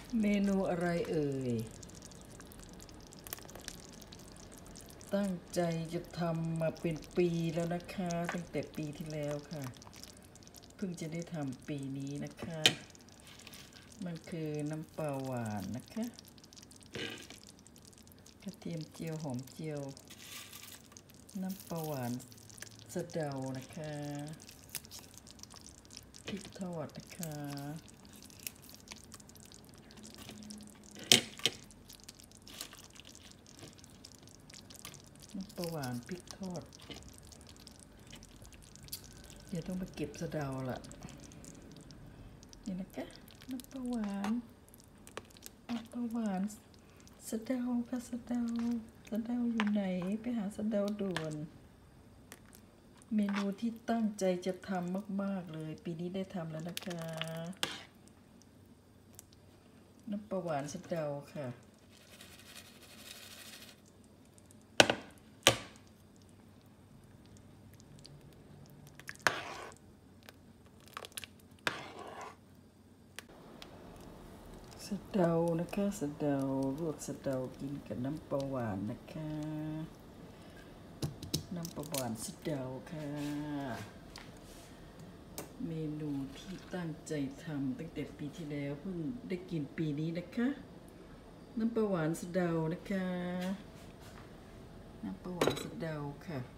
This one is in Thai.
เมนูอะไรเอ่ยตั้งใจจะทำมาเป็นปีแล้วนะคะตั้งแต่ปีที่แล้วค่ะเพิ่งจะได้ทำปีนี้นะคะมันคือน้ำปลาหวานนะคะกระเทียมเจียวหอมเจียวน้ำปลาหวานสะเดานะคะพริกทอดนะคะน้ำปลาหวานพริกทอดเดี๋ยวต้องไปเก็บสะเดาละนี่นะคะน้ำปลาหวานสะเดาค่ะสะเดาอยู่ไหนไปหาสะเดาด่วนเมนูที่ตั้งใจจะทำมากๆเลยปีนี้ได้ทำแล้วนะคะน้ำปลาหวานสะเดาค่ะสะเดานะคะสะเดาลวกสะเดากินกับน้ำปลาหวานนะคะน้ำปลาหวานสะเดาค่ะเมนูที่ตั้งใจทำตั้งแต่ปีที่แล้วเพิ่งได้กินปีนี้นะคะน้ำปลาหวานสะเดานะคะน้ำปลาหวานสะเดาค่ะ